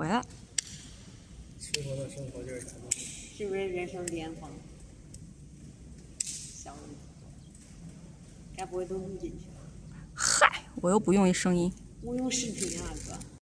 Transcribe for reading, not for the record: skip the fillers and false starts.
回来。 生活的生活就是咱们。 是不是人生巅峰？小问题，该不会都录进去了？ 嗨，我又不用声音。 我用视频啊，哥。